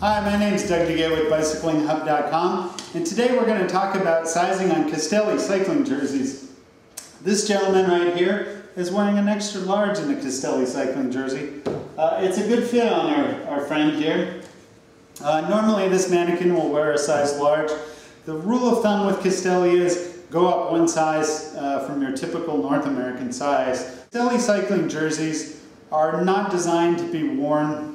Hi, my name is Doug DeGay with BicyclingHub.com, and today we're going to talk about sizing on Castelli cycling jerseys. This gentleman right here is wearing an extra large in the Castelli cycling jersey. It's a good fit on our friend here. Normally this mannequin will wear a size large. The rule of thumb with Castelli is go up one size from your typical North American size. Castelli cycling jerseys are not designed to be worn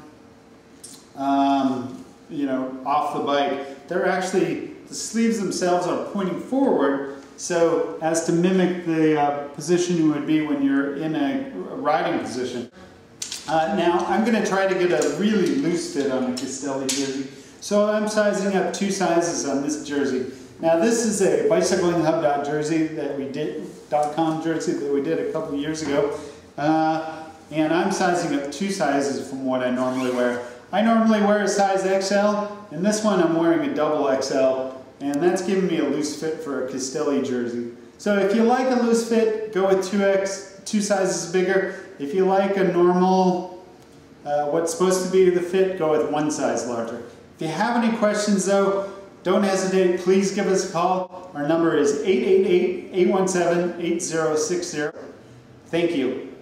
off the bike. They're actually, the sleeves themselves are pointing forward so as to mimic the position you would be when you're in a riding position. Now I'm going to try to get a really loose fit on a Castelli jersey. So I'm sizing up 2 sizes on this jersey. Now this is a BicyclingHub.com jersey that we did a couple years ago. And I'm sizing up 2 sizes from what I normally wear. I normally wear a size XL, and this one I'm wearing a double XL, and that's giving me a loose fit for a Castelli jersey. So if you like a loose fit, go with 2 sizes bigger. If you like a normal, what's supposed to be the fit, go with 1 size larger. If you have any questions though, don't hesitate, please give us a call. Our number is 888-817-8060. Thank you.